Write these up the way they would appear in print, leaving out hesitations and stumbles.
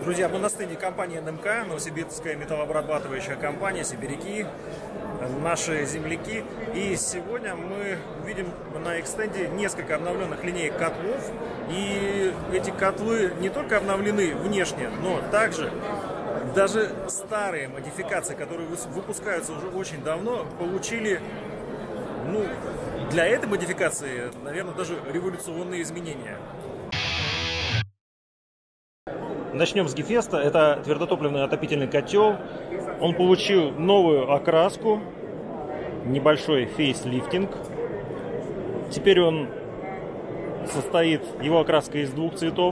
Друзья, мы на стенде компании НМК, новосибирская металлообрабатывающая компания, сибиряки, наши земляки. И сегодня мы видим на их стенде несколько обновленных линеек котлов. И эти котлы не только обновлены внешне, но также даже старые модификации, которые выпускаются уже очень давно, получили, для этой модификации, наверное, даже революционные изменения. Начнем с Гефеста. Это твердотопливный отопительный котел. Он получил новую окраску, небольшой фейслифтинг. Теперь он состоит, его окраска из двух цветов.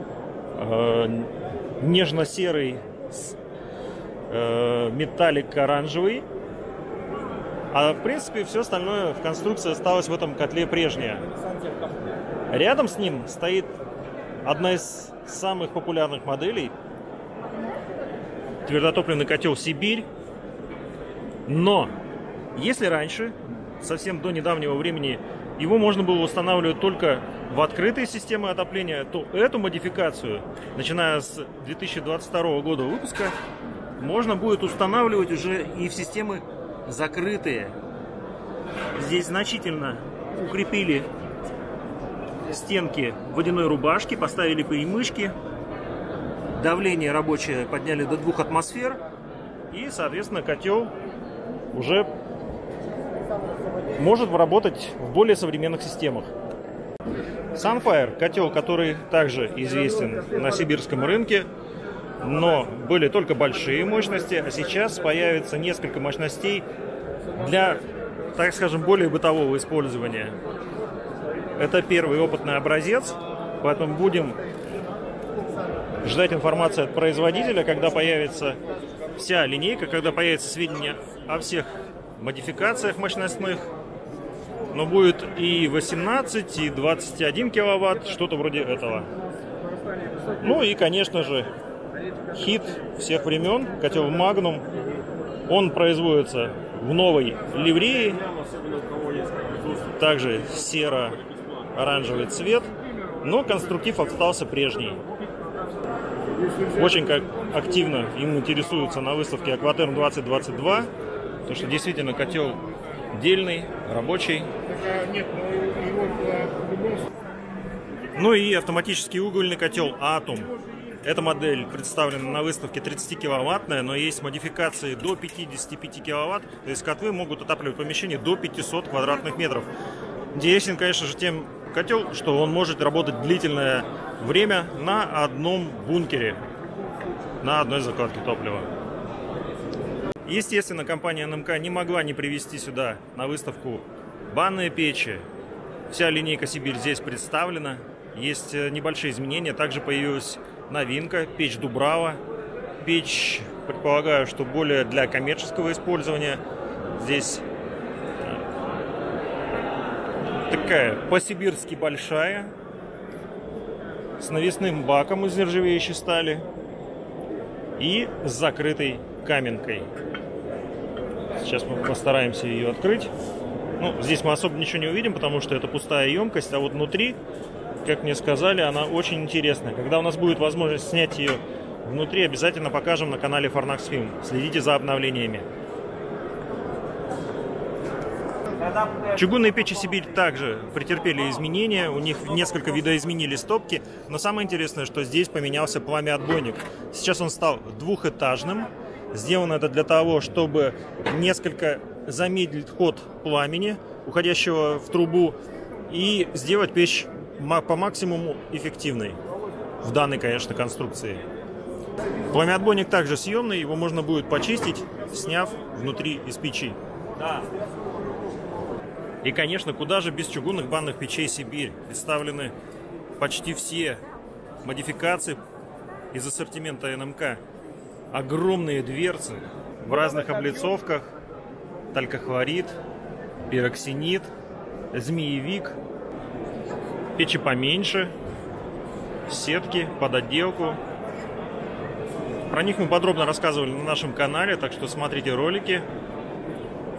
Нежно-серый с металлик-оранжевый. А в принципе все остальное в конструкции осталось в этом котле прежнее. Рядом с ним стоит одна из самых популярных моделей. Твердотопливный котел «Сибирь». Но если раньше, совсем до недавнего времени, его можно было устанавливать только в открытые системы отопления, то эту модификацию, начиная с 2022 года выпуска, можно будет устанавливать уже и в системы закрытые. Здесь значительно укрепили стенки водяной рубашки, поставили перемычки, давление рабочее подняли до 2 атмосфер, и, соответственно, котел уже может работать в более современных системах. Sunfire — котел, который также известен на сибирском рынке, но были только большие мощности, а сейчас появится несколько мощностей для, так скажем, более бытового использования. Это первый опытный образец, поэтому будем ждать информации от производителя, когда появится вся линейка, когда появятся сведения о всех модификациях мощностных. Но будет и 18, и 21 киловатт, что-то вроде этого. Ну и, конечно же, хит всех времен, котел Magnum. Он производится в новой ливреи, также серо-оранжевый цвет, но конструктив остался прежний. Очень активно им интересуются на выставке Aquaterm 2022, потому что действительно котел дельный, рабочий. Ну и автоматический угольный котел Atom. Эта модель представлена на выставке 30-киловаттная, но есть модификации до 55 киловатт, то есть котлы могут отапливать помещение до 500 квадратных метров. Интересен, конечно же, тем котел, что он может работать длительное время на одном бункере, на одной закладке топлива. Естественно, компания НМК не могла не привезти сюда на выставку банные печи. Вся линейка «Сибирь» здесь представлена. Есть небольшие изменения. Также появилась новинка — печь Дубрава. Печь, предполагаю, что более для коммерческого использования. Здесь такая по-сибирски большая, с навесным баком из нержавеющей стали и с закрытой каменкой. Сейчас мы постараемся ее открыть. Здесь мы особо ничего не увидим, потому что это пустая емкость, а вот внутри, как мне сказали, она очень интересная. Когда у нас будет возможность снять ее внутри, обязательно покажем на канале Fornax Film. Следите за обновлениями. Чугунные печи «Сибирь» также претерпели изменения. У них несколько видоизменили стопки. Но самое интересное, что здесь поменялся пламя-отбойник. Сейчас он стал двухэтажным. Сделано это для того, чтобы несколько замедлить ход пламени, уходящего в трубу, и сделать печь по максимуму эффективной в данной, конечно, конструкции. Пламя-отбойник также съемный, его можно будет почистить, сняв внутри из печи. И, конечно, куда же без чугунных банных печей «Сибирь». Представлены почти все модификации из ассортимента НМК. Огромные дверцы в разных облицовках: талькохлорид, пироксенит, змеевик. Печи поменьше, сетки под отделку. Про них мы подробно рассказывали на нашем канале, так что смотрите ролики.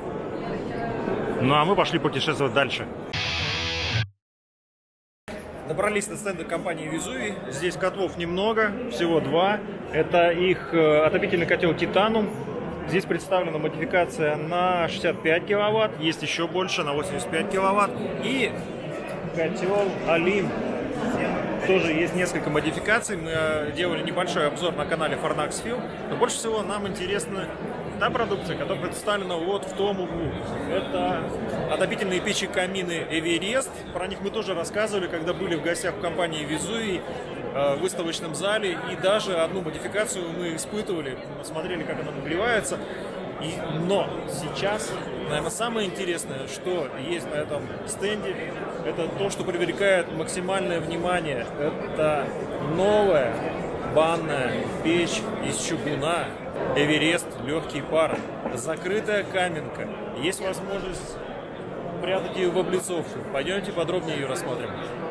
Ну а мы пошли путешествовать дальше. Добрались до стенда компании Везувий. Здесь котлов немного, всего два. Это их отопительный котел Титанум. Здесь представлена модификация на 65 киловатт, есть еще больше, на 85 киловатт. И котел Олимп. Тоже есть несколько модификаций. Мы делали небольшой обзор на канале Fornax Film. Но больше всего нам интересна та продукция, которая представлена вот в том углу. Это отопительные печи камины Эверест. Про них мы тоже рассказывали, когда были в гостях в компании Везувий в выставочном зале. И даже одну модификацию мы испытывали, смотрели, как она нагревается. Но сейчас, наверное, самое интересное, что есть на этом стенде, это то, что привлекает максимальное внимание. Это новая банная печь из чугуна Эверест легкие пары. Закрытая каменка. Есть возможность прятать ее в облицовку. Пойдемте подробнее ее рассмотрим.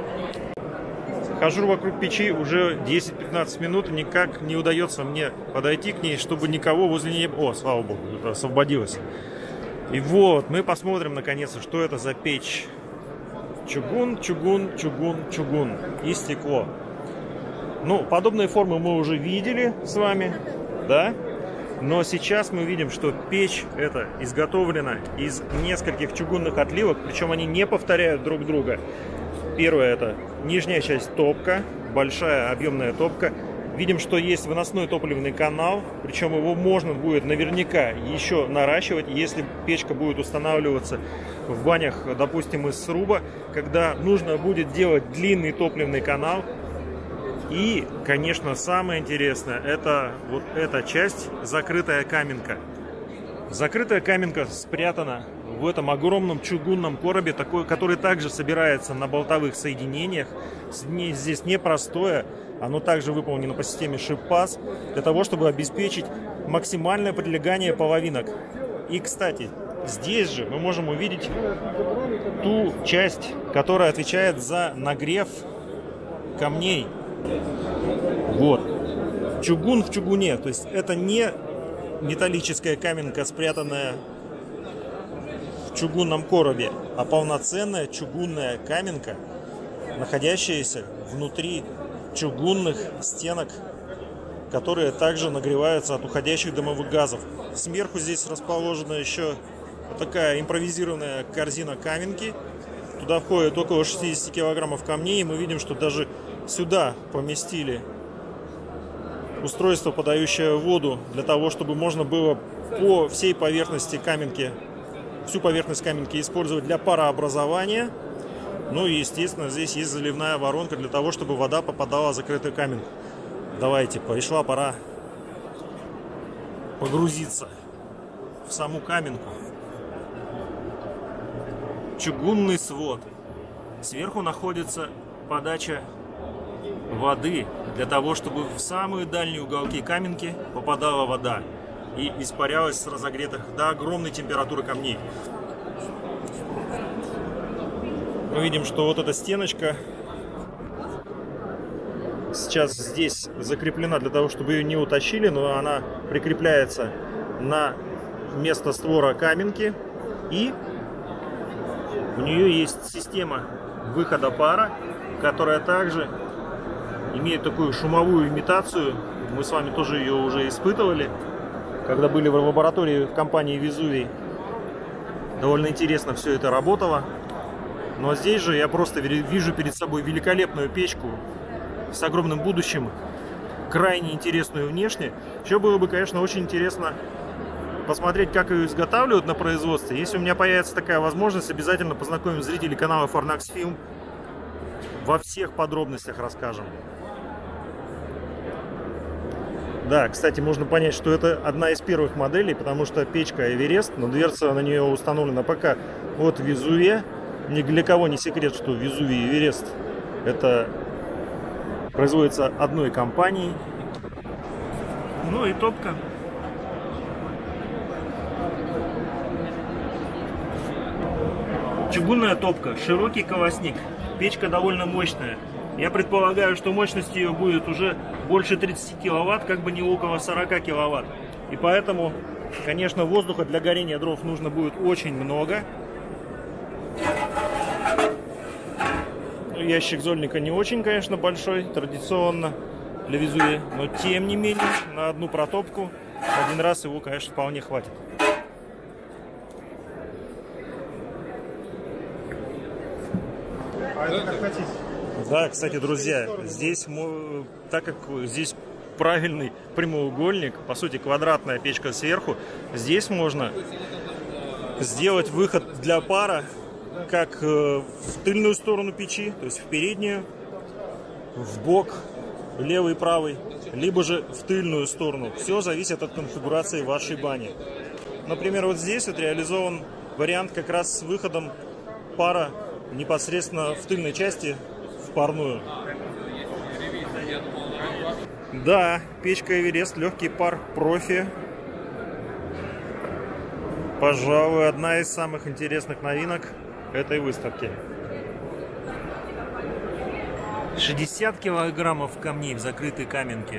Хожу вокруг печи уже 10-15 минут, никак не удается мне подойти к ней, чтобы никого возле нее... О, слава богу, это освободилось. И вот, мы посмотрим наконец, что это за печь. Чугун, чугун, чугун, чугун и стекло. Ну, подобные формы мы уже видели с вами, да? Но сейчас мы видим, что печь эта изготовлена из нескольких чугунных отливок, причем они не повторяют друг друга. Первое — это нижняя часть топка, большая объемная топка. Видим, что есть выносной топливный канал, причем его можно будет наверняка еще наращивать, если печка будет устанавливаться в банях, допустим, из сруба, когда нужно будет делать длинный топливный канал. И, конечно, самое интересное — это вот эта часть, закрытая каменка. Закрытая каменка спрятана в этом огромном чугунном коробе, который также собирается на болтовых соединениях. Здесь непростое, оно также выполнено по системе шип-паз, для того, чтобы обеспечить максимальное прилегание половинок. И, кстати, здесь же мы можем увидеть ту часть, которая отвечает за нагрев камней. Вот. Чугун в чугуне, то есть это не металлическая каменка, спрятанная в чугунном коробе, а полноценная чугунная каменка, находящаяся внутри чугунных стенок, которые также нагреваются от уходящих дымовых газов. Сверху здесь расположена еще вот такая импровизированная корзина каменки. Туда входит около 60 килограммов камней, и мы видим, что даже сюда поместили устройство, подающее воду, для того, чтобы можно было по всей поверхности каменки, всю поверхность каменки использовать для парообразования. Ну и, естественно, здесь есть заливная воронка для того, чтобы вода попадала в закрытую каменку. Давайте, пришла пора погрузиться в саму каменку. Чугунный свод. Сверху находится подача воды для того, чтобы в самые дальние уголки каменки попадала вода и испарялась с разогретых до огромной температуры камней. Мы видим, что вот эта стеночка сейчас здесь закреплена для того, чтобы ее не утащили, но она прикрепляется на место створа каменки, и у нее есть система выхода пара, которая также имеет такую шумовую имитацию. Мы с вами тоже ее уже испытывали, когда были в лаборатории в компании Везувий. Довольно интересно все это работало. Но здесь же я просто вижу перед собой великолепную печку с огромным будущим, крайне интересную внешне. Еще было бы, конечно, очень интересно посмотреть, как ее изготавливают на производстве. Если у меня появится такая возможность, обязательно познакомим зрителей канала Fornax Film. Во всех подробностях расскажем. Да, кстати, можно понять, что это одна из первых моделей, потому что печка Эверест, но дверца на нее установлена пока от Везувия. Ни для кого не секрет, что Везувий и Эверест это производится одной компанией. Ну и топка. Чугунная топка, широкий колосник. Печка довольно мощная. Я предполагаю, что мощность ее будет уже больше 30 киловатт, как бы не около 40 киловатт. И поэтому, конечно, воздуха для горения дров нужно будет очень много. ящик зольника не очень, конечно, большой, традиционно для Везувия, но тем не менее на одну протопку один раз его, конечно, вполне хватит. Да, кстати, друзья, здесь, так как здесь правильный прямоугольник, по сути квадратная печка сверху, здесь можно сделать выход для пара как в тыльную сторону печи, то есть в переднюю, в бок, левый и правый, либо же в тыльную сторону. Все зависит от конфигурации вашей бани. Например, вот здесь вот реализован вариант как раз с выходом пара непосредственно в тыльной части в парную. Да, печка Эверест, легкий пар профи. Пожалуй, одна из самых интересных новинок этой выставки. 60 килограммов камней в закрытой каменке.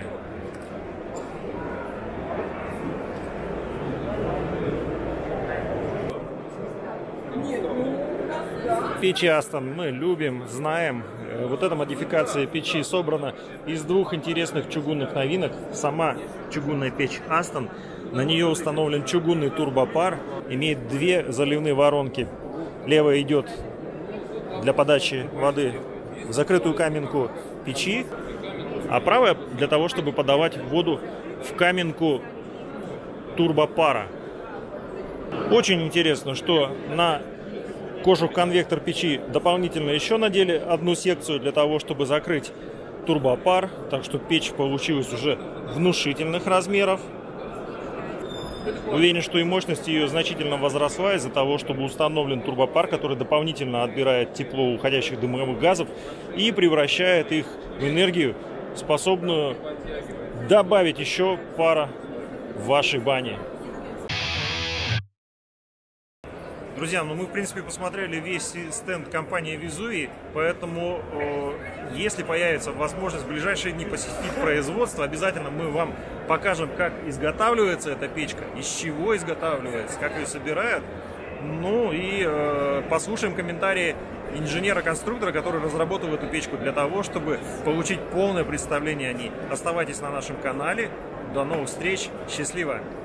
Печи Астон мы любим, знаем. Вот эта модификация печи собрана из двух интересных чугунных новинок. Сама чугунная печь Астон. На нее установлен чугунный турбопар. Имеет две заливные воронки. Левая идет для подачи воды в закрытую каменку печи, а правая для того, чтобы подавать воду в каменку турбопара. Очень интересно, что на кожух-конвектор печи дополнительно еще надели одну секцию для того, чтобы закрыть турбопар, так что печь получилась уже внушительных размеров. Уверен, что и мощность ее значительно возросла из-за того, чтобы установлен турбопар, который дополнительно отбирает тепло уходящих дымовых газов и превращает их в энергию, способную добавить еще пара в вашей бане. Друзья, ну мы в принципе посмотрели весь стенд компании Везувий, поэтому если появится возможность в ближайшие дни посетить производство, обязательно мы вам покажем, как изготавливается эта печка, из чего изготавливается, как ее собирают. Ну и послушаем комментарии инженера-конструктора, который разработал эту печку, для того, чтобы получить полное представление о ней. Оставайтесь на нашем канале. До новых встреч. Счастливо!